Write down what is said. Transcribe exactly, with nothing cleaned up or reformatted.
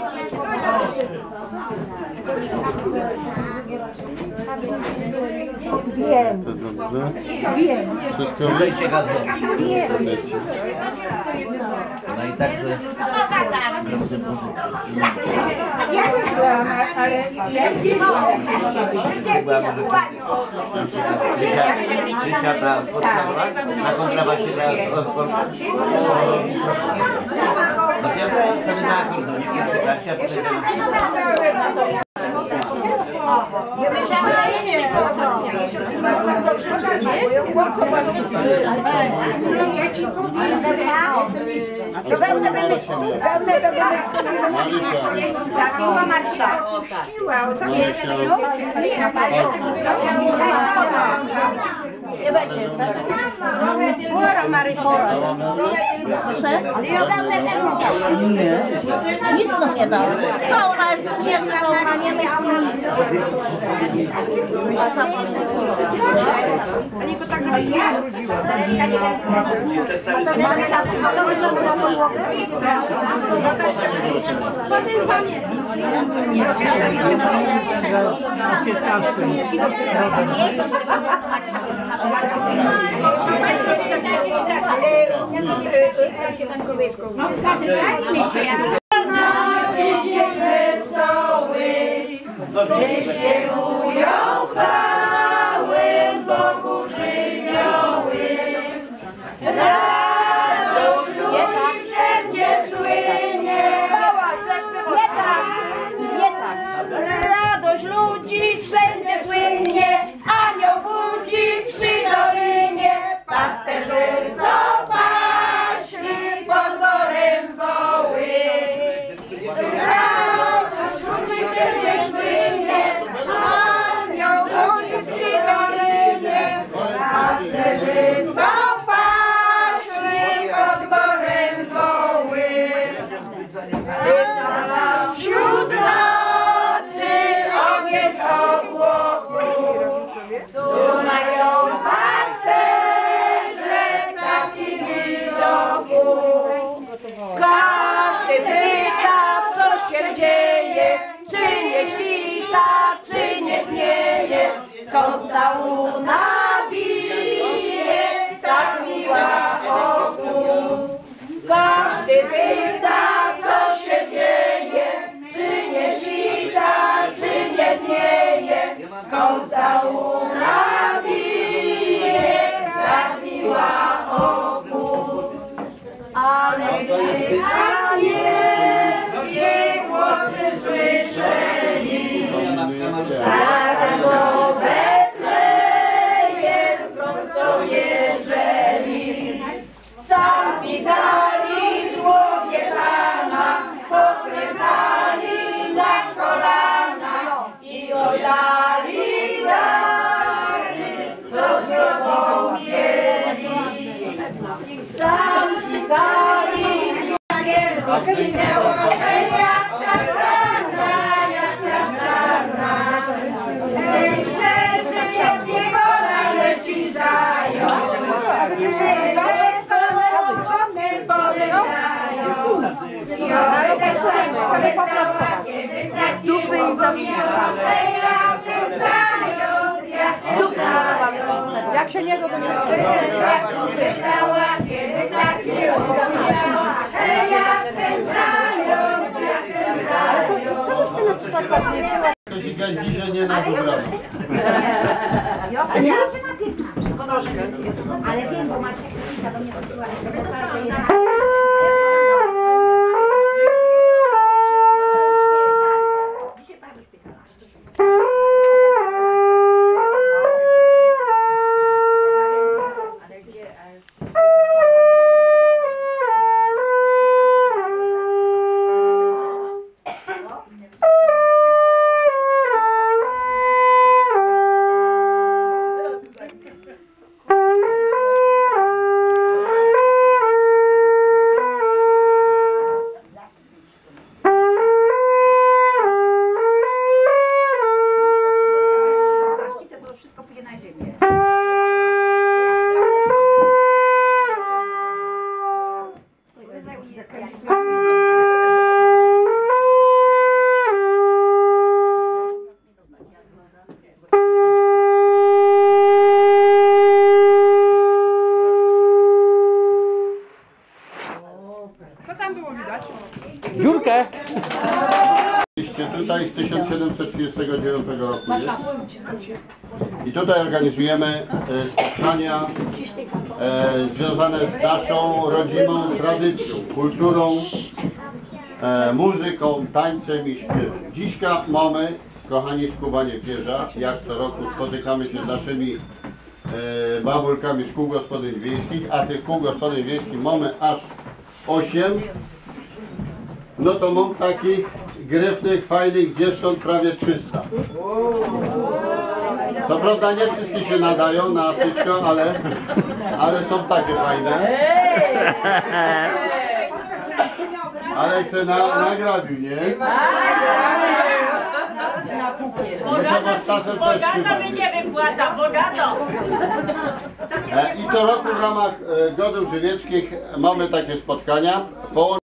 Wiem. To dobrze? Wiem. Wszystko Dajcie gazu. Wiem. No i tak, że... Ja też byłam, ale... Krysia ta spotkała, na kontrabasie grała w kontrabasie. No ja byłem na akordonie, pierwszy klasie, a potem... Nie będzie. Bora Marysia. Proszę? Nie. Nic nam nie dało. To ona jest pierwsza, ona nie myśli nic. A nie go tak nie urodziła. A to wysoko na podłogę? Podejrzanie. Wyśpiewują chwały Bogu żywioły. Radość ludzi wszędzie słynie. Nie tak, nie tak. Radość ludzi wszędzie słynie. Anioł budzi przy dolinie. Pasterze co paśli pod borem woły. Radość ludzi wszędzie słynie. Anioł budzi przy dolinie. Pasterze co paśli pod borem woły. Wśród nocy ogień obłoku. Tu mają pasterze taki widoku. Każdy pyta, co się dzieje, czy nie świta, czy nie pnieje, skąd ta łuna bije, tak miła oku. Każdy pyta, co się dzieje, czy nie świta, czy nie pnieje, skąd ta łuna bije, tak miła oku. Ale gdy anielskie głosy słyszeli, zaraz do Betlejem prosto wjeżdżeli. Tam witali żłobie Pana, pokręcali na kolana i oddali dary, co z sobą wzięli. Tam witali żłobie minęło się jak ta sarna, jak ta sarna. Ej, rzeczy więc nie wola leci zając. Dupy i to jak się nie doda to się dzisiaj nie nagrała. Ale wiem, bo Marcia do mnie chodziła. Dziurkę! Tutaj z tysiąc siedemset trzydziestego dziewiątego roku jest. I tutaj organizujemy e, spotkania e, związane z naszą rodzimą tradycją, kulturą, e, muzyką, tańcem i śpiewem. Dziśka mamy, kochani, skubanie pierza. Jak co roku spotykamy się z naszymi e, babulkami z kół gospodyń wiejskich, a tych kół gospodyń wiejskich mamy aż osiem. No to mam takich gryfnych, fajnych dziewcząt prawie trzysta. Co prawda nie wszystkie się nadają na wszystko, ale, ale są takie fajne. Ale chcę na, nagrabił, nie? Muszę was czasem też Bogata będzie wypłata, bogato! I co roku w ramach e, Godów Żywieckich mamy takie spotkania.